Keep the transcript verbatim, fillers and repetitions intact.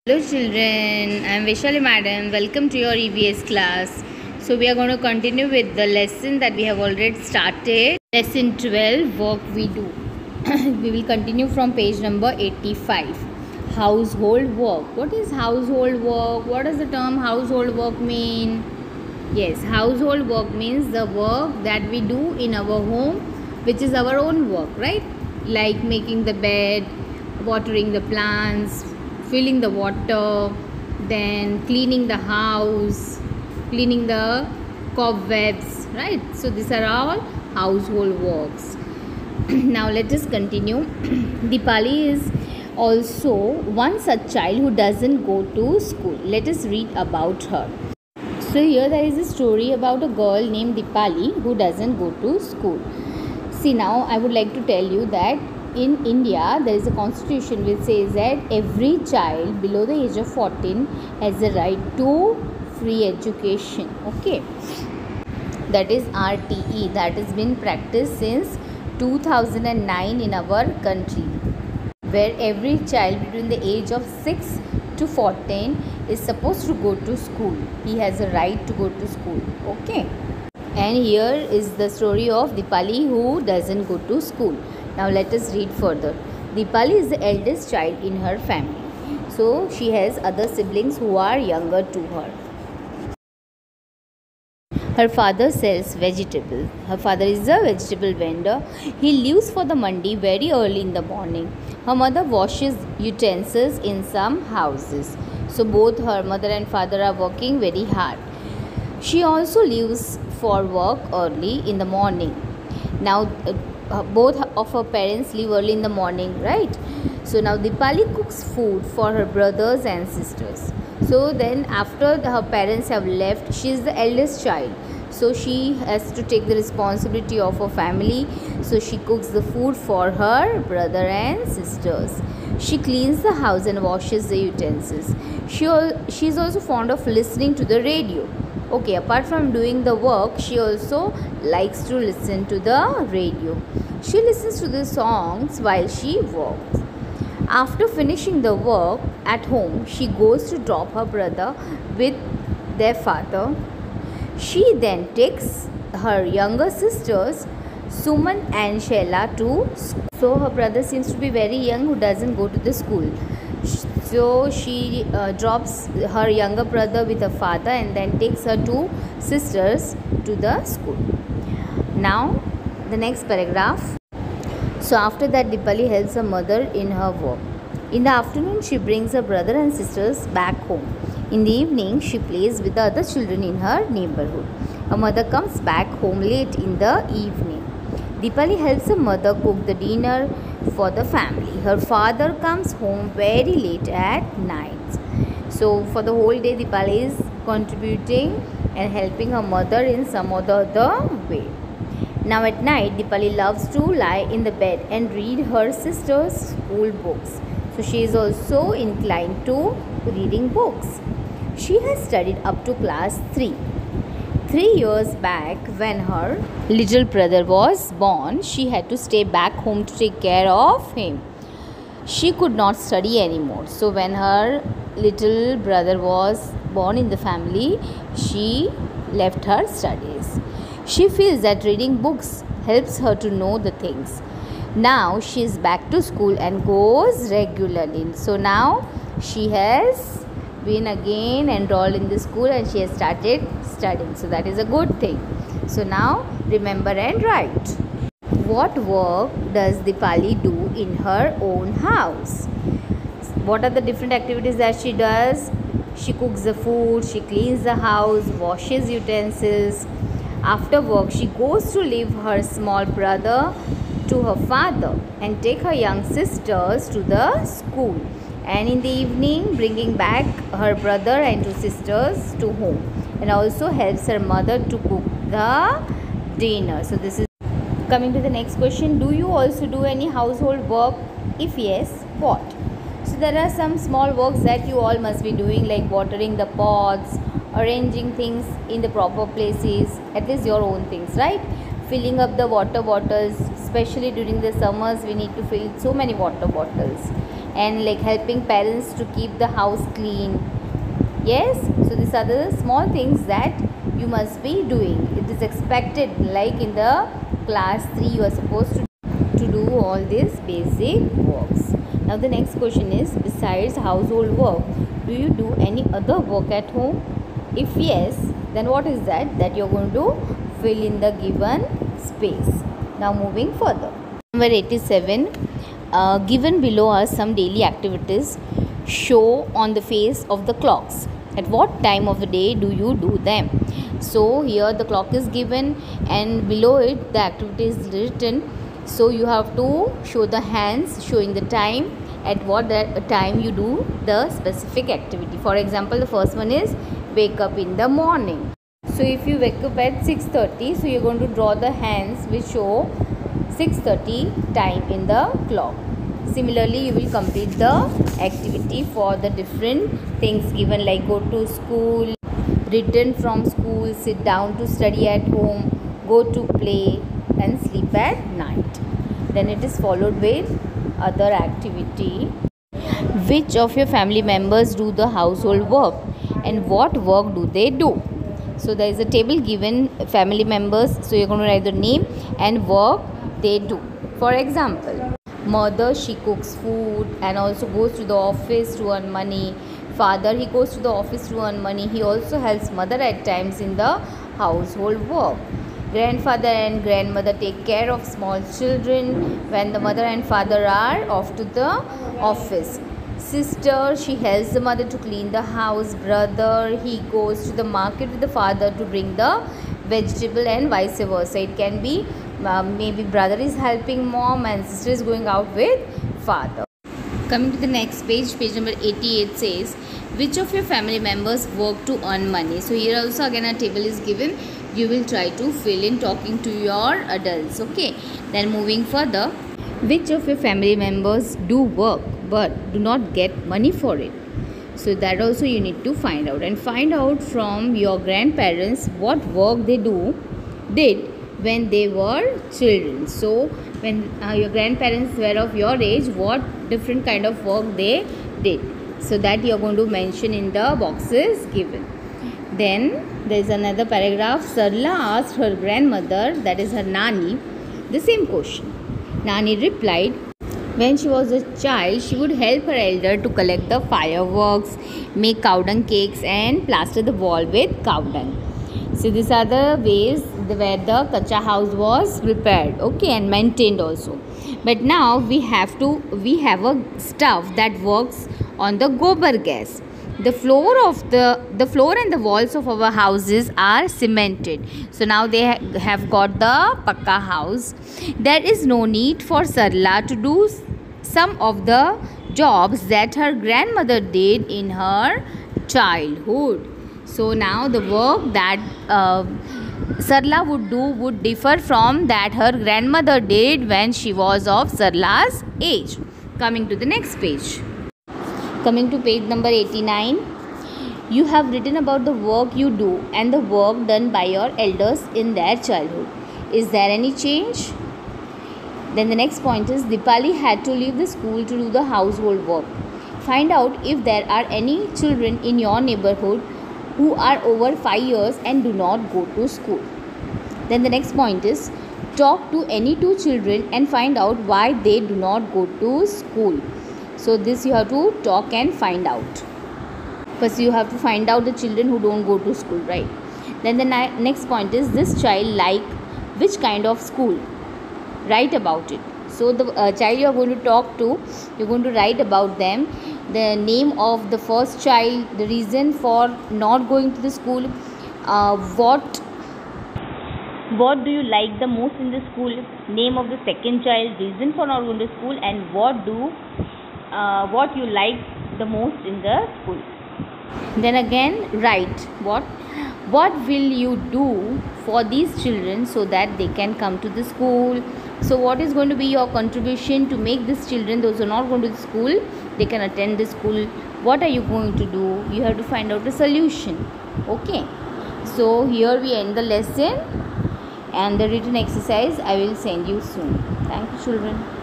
Hello children, I am Vaishali madam. Welcome to your E V S class. So we are going to continue with the lesson that we have already started. Lesson twelve, work we do. We will continue from page number eighty-five. Household work. What is household work? What does the term household work mean? Yes, household work means the work that we do in our home, which is our own work, right? Like making the bed, watering the plants, filling the water, then cleaning the house, cleaning the cobwebs, right? So these are all household works. Now let us continue. Dipali is also one such child who doesn't go to school. Let us read about her. So here there is a story about a girl named Dipali who doesn't go to school. See, now I would like to tell you that in India there is a constitution which says that every child below the age of fourteen has the right to free education. Okay, that is R T E, that has been practiced since two thousand nine in our country, where every child between the age of six to fourteen is supposed to go to school. He has a right to go to school. Okay, and here is the story of Dipali who doesn't go to school. Now let us read further. Dipali is the eldest child in her family. So she has other siblings who are younger to her. Her father sells vegetables. Her father is a vegetable vendor. He leaves for the mandi very early in the morning. Her mother washes utensils in some houses. So both her mother and father are working very hard. She also leaves for work early in the morning. Now uh, both of her parents leave early in the morning, right? So now Dipali cooks food for her brothers and sisters. So then after the, her parents have left, she is the eldest child, so she has to take the responsibility of her family. So she cooks the food for her brother and sisters. She cleans the house and washes the utensils. She, she is also fond of listening to the radio. Okay, apart from doing the work, she also likes to listen to the radio. She listens to the songs while she works. After finishing the work at home, she goes to drop her brother with their father. She then takes her younger sisters, Suman and Sheila, to school. So her brother seems to be very young who doesn't go to the school. So she uh, drops her younger brother with her father and then takes her two sisters to the school. Now the next paragraph. So after that, Dipali helps her mother in her work. In the afternoon, she brings her brother and sisters back home. In the evening, she plays with the other children in her neighborhood. Her mother comes back home late in the evening. Dipali helps her mother cook the dinner for the family. Her father comes home very late at night. So for the whole day, Dipali is contributing and helping her mother in some or the other way. Now at night, Dipali loves to lie in the bed and read her sister's school books. So she is also inclined to reading books. She has studied up to class three. Three years back, when her little brother was born, she had to stay back home to take care of him. She could not study anymore. So when her little brother was born in the family, she left her studies. She feels that reading books helps her to know the things. Now she is back to school and goes regularly. So now she has been again enrolled in the school and she has started studying. So that is a good thing. So now remember and write. What work does Dipali do in her own house? What are the different activities that she does? She cooks the food, she cleans the house, washes utensils. After work, she goes to leave her small brother to her father and take her young sisters to the school. And in the evening, bringing back her brother and two sisters to home. And also helps her mother to cook the dinner. So this is coming to the next question. Do you also do any household work? If yes, what? So there are some small works that you all must be doing, like watering the pots, arranging things in the proper places, at least your own things, right? Filling up the water bottles, especially during the summers we need to fill so many water bottles, and like helping parents to keep the house clean. Yes, so these are the small things that you must be doing. It is expected, like in the class three you are supposed to, to do all these basic works. Now the next question is, besides household work, do you do any other work at home? If yes, then what is that that you're going to fill in the given space. Now moving further. Number eighty-seven. Uh, given below are some daily activities. Show on the face of the clocks. At what time of the day do you do them? So here the clock is given and below it the activity is written. So you have to show the hands showing the time, at what time you do the specific activity. For example, the first one is wake up in the morning. So if you wake up at six thirty, so you're going to draw the hands which show six thirty time in the clock. Similarly, you will complete the activity for the different things given, like go to school, return from school, sit down to study at home, go to play and sleep at night. Then it is followed with other activity. Which of your family members do the household work and what work do they do? So there is a table given family members, so you're going to write the name and work they do. For example, mother, she cooks food and also goes to the office to earn money. Father, he goes to the office to earn money. He also helps mother at times in the household work. Grandfather and grandmother take care of small children when the mother and father are off to the office. Sister, she helps the mother to clean the house. Brother, he goes to the market with the father to bring the vegetable and vice versa. It can be uh, maybe brother is helping mom and sister is going out with father. Coming to the next page, page number eighty-eight says, which of your family members work to earn money? So here also again a table is given. You will try to fill in talking to your adults. Okay. Then moving further, which of your family members do work but do not get money for it? So that also you need to find out, and find out from your grandparents what work they do did when they were children. So when uh, your grandparents were of your age, what different kind of work they did, so that you are going to mention in the boxes given. Then there is another paragraph. Sarla asked her grandmother, that is her Nani, the same question. Nani replied, when she was a child, she would help her elder to collect the fireworks, make cow dung cakes and plaster the wall with cow dung. So these are the ways where the kacha house was prepared, okay, and maintained also. But now we have to, we have a stuff that works on the gobar gas. The floor of the, the floor and the walls of our houses are cemented. So now they ha have got the pakka house. There is no need for Sarla to do some of the jobs that her grandmother did in her childhood. So now the work that uh, Sarla would do would differ from that her grandmother did when she was of Sarla's age. Coming to the next page. Coming to page number eighty-nine, you have written about the work you do and the work done by your elders in their childhood. Is there any change? Then the next point is, Dipali had to leave the school to do the household work. Find out if there are any children in your neighborhood who are over five years and do not go to school. Then the next point is, talk to any two children and find out why they do not go to school. So this you have to talk and find out. First you have to find out the children who don't go to school, right? Then the next point is, this child like which kind of school? Write about it. So the uh, child you are going to talk to, you are going to write about them, the name of the first child, the reason for not going to the school, uh, what what do you like the most in the school, name of the second child, reason for not going to school, and what do uh, what you like the most in the school. Then again write what what will you do for these children so that they can come to the school. So what is going to be your contribution to make these children, those who are not going to the school, they can attend the school? What are you going to do? You have to find out the solution. Okay, so here we end the lesson, and the written exercise I will send you soon. Thank you, children.